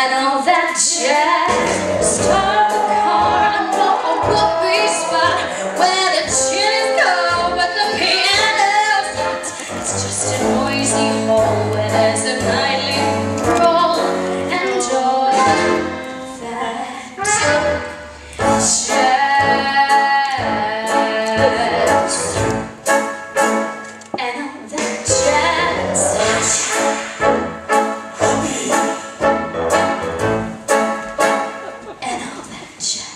and all that jazz. Start the car and walk a whoopee spot where the tunes go but the piano's not. It's just a noisy hole where there's a nightly brawl and all that jazz. And all that jazz. And all that jazz.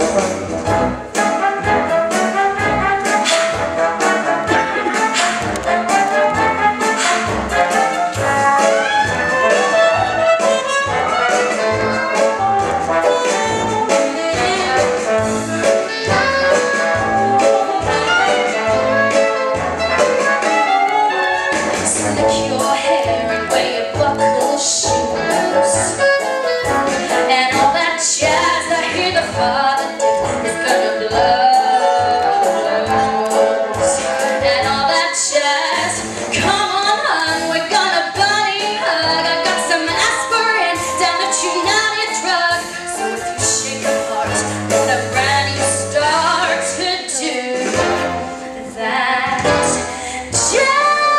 Slick your hair and wear your buckle shoes and all that jazz. I hear the father is gonna blow and all that jazz. Come on, hon, we're gonna bunny hug. I got some aspirin down the United drug. So if you shake your heart, what a brand new start to do that jazz.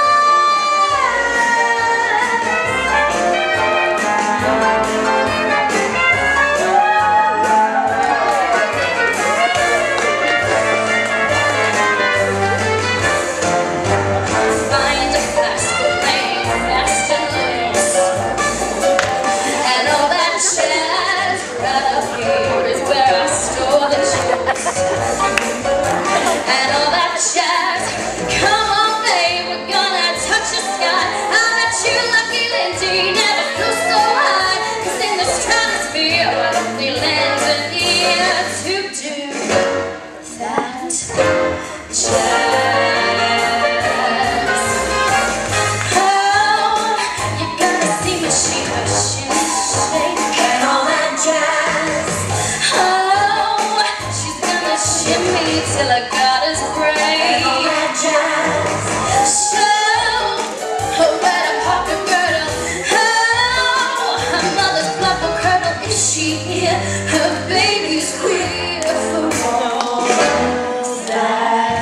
And all that jazz. Come on, babe, we're gonna touch the sky. I bet you lucky Lindy never flew so high. 'Cause in the stratosphere I only landed here to do that jazz. Oh, you gotta see me shake her shake and all that jazz. Oh, she's gonna shimmy till I got us break. And all that jazz. So, oh, better pop the girdle. Oh, her mother's blood will curdle if she hear her baby's queer for all that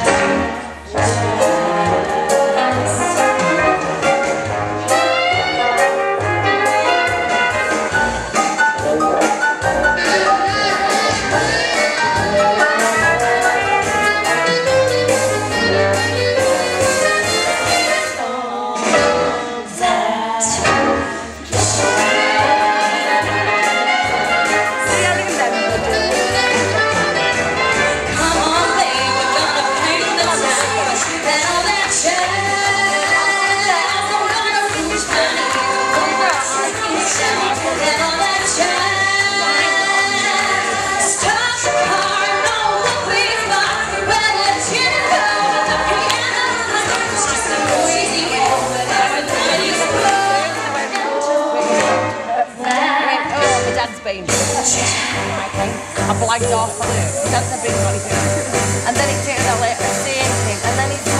Spain. I blagged off on it. That's a big money thing. And then he took the same thing. And then he